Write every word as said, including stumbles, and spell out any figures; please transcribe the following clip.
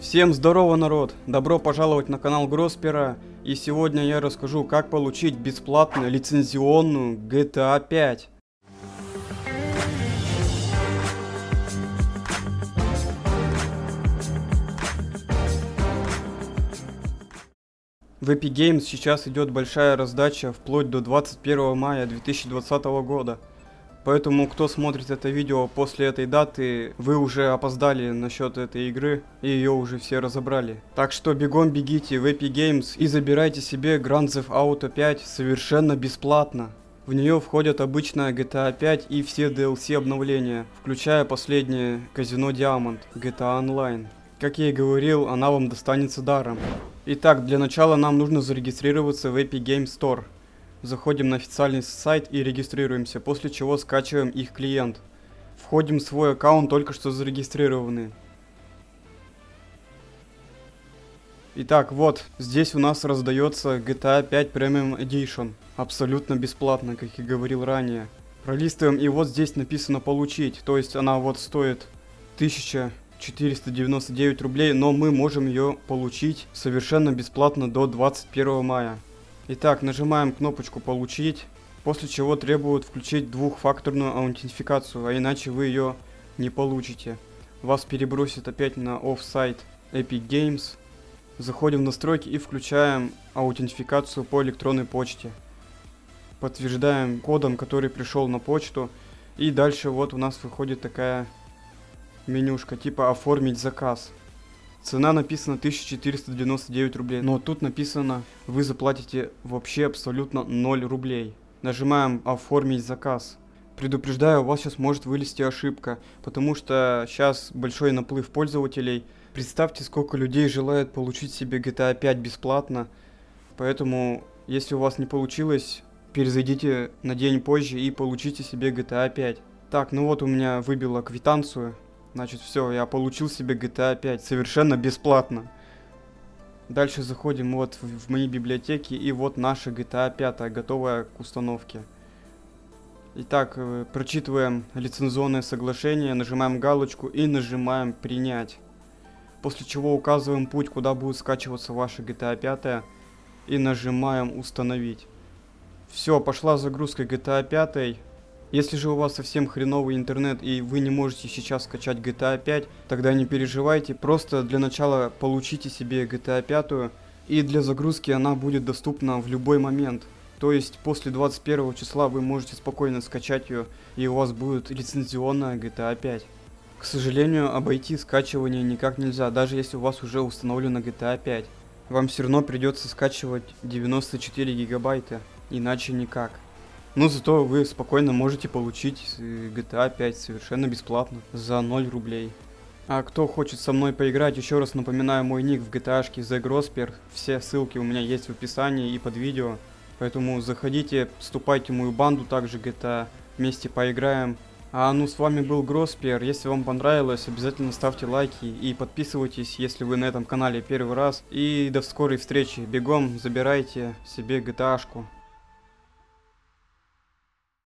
Всем здорово, народ! Добро пожаловать на канал Гроспера, и сегодня я расскажу, как получить бесплатно лицензионную джи ти эй пять. В Epic Games сейчас идет большая раздача вплоть до двадцать первого мая две тысячи двадцатого года. Поэтому, кто смотрит это видео после этой даты, вы уже опоздали насчет этой игры, и ее уже все разобрали. Так что бегом бегите в Epic Games и забирайте себе Grand Theft Auto пять совершенно бесплатно. В нее входят обычная джи ти эй пять и все ди эл си обновления, включая последнее Казино Diamond, джи ти эй Online. Как я и говорил, она вам достанется даром. Итак, для начала нам нужно зарегистрироваться в Epic Games Store. Заходим на официальный сайт и регистрируемся, после чего скачиваем их клиент. Входим в свой аккаунт, только что зарегистрированный. Итак, вот, здесь у нас раздается джи ти эй пять Premium Edition. Абсолютно бесплатно, как и говорил ранее. Пролистываем, и вот здесь написано «Получить», то есть она вот стоит тысяча четыреста девяносто девять рублей, но мы можем ее получить совершенно бесплатно до двадцать первого мая. Итак, нажимаем кнопочку «Получить», после чего требуют включить двухфакторную аутентификацию, а иначе вы ее не получите. Вас перебросит опять на офф-сайт Epic Games. Заходим в настройки и включаем аутентификацию по электронной почте. Подтверждаем кодом, который пришел на почту. И дальше вот у нас выходит такая менюшка типа «Оформить заказ». Цена написана тысяча четыреста девяносто девять рублей, но тут написано, вы заплатите вообще абсолютно ноль рублей. Нажимаем «Оформить заказ». Предупреждаю, у вас сейчас может вылезти ошибка, потому что сейчас большой наплыв пользователей. Представьте, сколько людей желает получить себе джи ти эй пять бесплатно, поэтому если у вас не получилось, перезайдите на день позже и получите себе джи ти эй пять. Так, ну вот у меня выбило квитанцию. Значит, все, я получил себе джи ти эй пять совершенно бесплатно. Дальше заходим вот в, в мои библиотеки, и вот наша джи ти эй пять, готовая к установке. Итак, э, прочитываем лицензионное соглашение, нажимаем галочку и нажимаем «Принять». После чего указываем путь, куда будет скачиваться ваша джи ти эй пять, и нажимаем «Установить». Все, пошла загрузка джи ти эй пять. Если же у вас совсем хреновый интернет и вы не можете сейчас скачать джи ти эй пять, тогда не переживайте, просто для начала получите себе джи ти эй пять, и для загрузки она будет доступна в любой момент. То есть после двадцать первого числа вы можете спокойно скачать ее, и у вас будет лицензионная джи ти эй пять. К сожалению, обойти скачивание никак нельзя, даже если у вас уже установлена джи ти эй пять. Вам все равно придется скачивать девяносто четыре гигабайта, иначе никак. Но зато вы спокойно можете получить джи ти эй пять совершенно бесплатно за ноль рублей. А кто хочет со мной поиграть, еще раз напоминаю мой ник в джи ти эй-шке The Grosper. Все ссылки у меня есть в описании и под видео. Поэтому заходите, вступайте в мою банду, также джи ти эй, вместе поиграем. А ну с вами был Гроспер. Если вам понравилось, обязательно ставьте лайки и подписывайтесь, если вы на этом канале первый раз. И до скорой встречи. Бегом забирайте себе джи ти эй-шку.